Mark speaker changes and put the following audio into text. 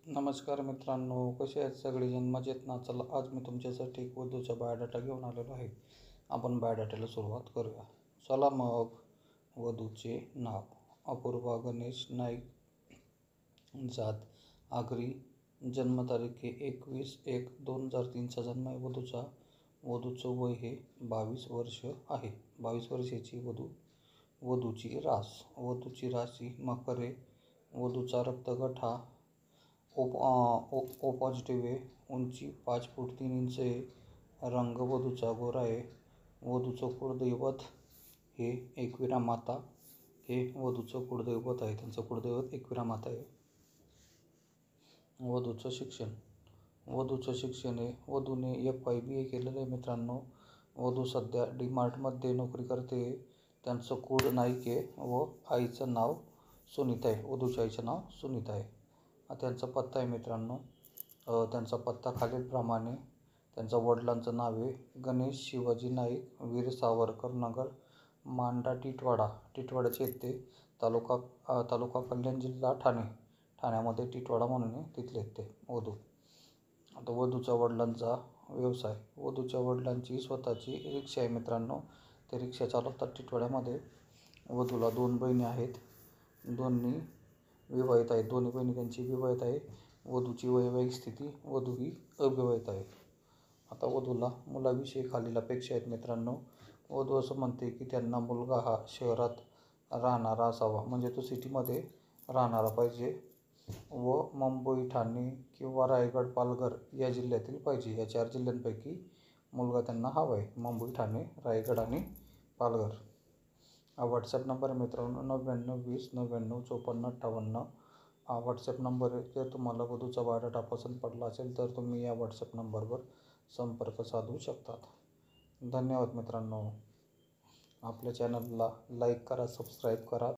Speaker 1: नमस्कार मित्रांनो, कसे आहेत सगळेजण? मजेत ना? चला, आज मी तुमच्यासाठी एक वधूचा बायोडाटा घेऊन आलेलो आहे. आपण बायोडाट्याला सुरुवात करूया. चला मग. वधूचे नाव अपूर्वा गणेश नाईक, जात आगरी, जन्मतारीख 21/1/2003चा जन्म आहे वधूचा. वधूचं वय हे 22 वर्ष आहे. 22 वर्षाची वधूची रास. वधूची राशी मकर आहे. वधूचा रक्तगट हा ओ पॉझिटिव्ह आहे. उंची 5 फूट 3 इंच आहे. रंग वधूचा गोरा आहे. वधूचं कुळदैवत हे एकविरा माता हे वधूचं कुळदैवत आहे. त्यांचं कुळदैवत एकविरा माता आहे. वधूचं शिक्षण आहे. वधूने FYBA केलेलं आहे मित्रांनो. वधू सध्या DMartमध्ये नोकरी करते. त्यांचं कुळ नाईक आहे व आईचं नाव सुनीता आहे. वधूच्या आईचं नाव सुनीता आहे. त्यांचा पत्ता आहे मित्रांनो. त्यांचा पत्ता खालीलप्रमाणे. त्यांच्या वडिलांचं नाव आहे गणेश शिवाजी नाईक, वीर सावरकर नगर, मांडा टिटवाड्याचे आहेत ते. तालुका कल्याण, जिल्हा ठाणे. ठाण्यामध्ये टिटवाडा म्हणून आहे, तिथले आहेत ते वधू. आता वधूच्या वडिलांचा व्यवसाय. वधूच्या वडिलांची स्वतःची रिक्षा आहे मित्रांनो. ते रिक्षा चालवतात टिटवाड्यामध्ये. वधूला 2 बहिणी आहेत. दोन्ही विवाहित आहेत. दोन्ही बहिणी त्यांची विवाहित आहे. वधूची वैवाहिक स्थिती. वधू ही अविवाहित आहे. आता वधूला मुलाविषयी खालील अपेक्षा आहेत मित्रांनो. वधू असं म्हणते की त्यांना मुलगा हा शहरात राहणारा असावा, म्हणजे तो सिटीमध्ये राहणारा पाहिजे व मुंबई, ठाणे किंवा रायगड, पालघर या जिल्ह्यातील पाहिजे. या 4 जिल्ह्यांपैकी मुलगा त्यांना हवा आहे. मुंबई, ठाणे, रायगड आणि पालघर. हा व्हॉट्सॲप नंबर आहे मित्रांनो. 9920995458. हा व्हॉट्सॲप नंबर आहे. जर तुम्हाला वधूचा बायोडाटा पसंत पडला असेल तर तुम्ही या व्हॉट्सॲप नंबरवर संपर्क साधू शकतात. धन्यवाद मित्रांनो. आपल्या चॅनलला लाईक करा, सबस्क्राईब करा.